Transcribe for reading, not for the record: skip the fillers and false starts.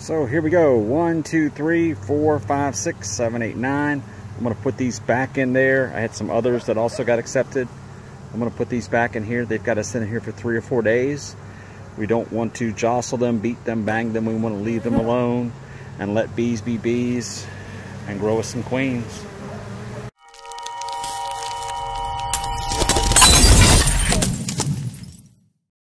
So here we go. 1, 2, 3, 4, 5, 6, 7, 8, 9. I'm going to put these back in there. I had some others that also got accepted. I'm going to put these back in here. They've got to sit in here for 3 or 4 days. We don't want to jostle them, beat them, bang them. We want to leave them alone and let bees be bees and grow us some queens.